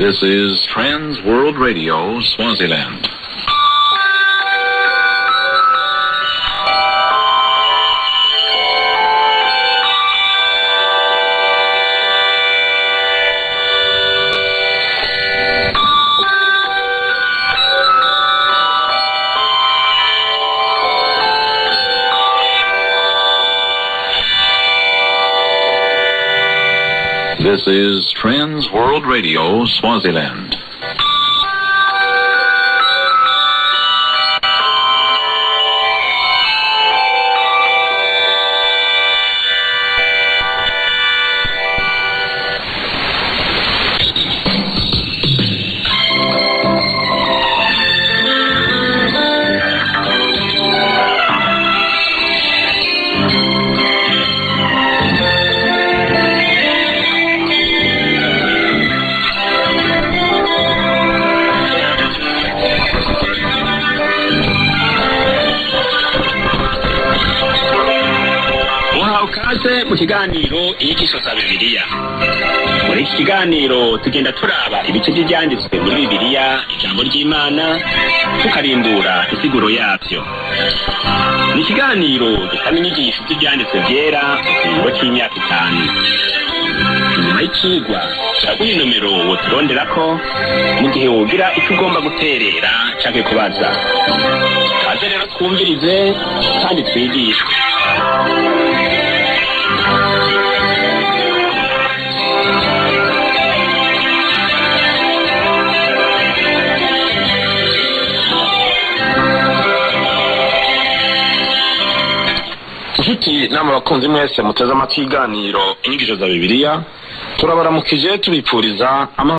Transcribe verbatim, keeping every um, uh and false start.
This is Trans World Radio, Swaziland. This is Trans World Radio, Swaziland. Mu kiganiro inyigisho za Bibiliya. Muri iki kiganiro tugenda turaba ibice by'ibyanditswe muri Bibiliya, ijambo ry'Imana, tukarimbura insiguro yabyo. Ni ikiganiro gitanga inyigisho z'ibyanditswe byera mu kigo cy'imyaka itanu. Nyuma y'ikigwa turaguha inomero woturonderako mu gihe wogira icyo ugomba guterera canke kubaza. Kaze rero twumvirize kandi twigishwe. Inshuti nama bakunzi mwese muteze amatwi iganiro inyigisho za Bibiliya, turabaramukije tubipfuriza ama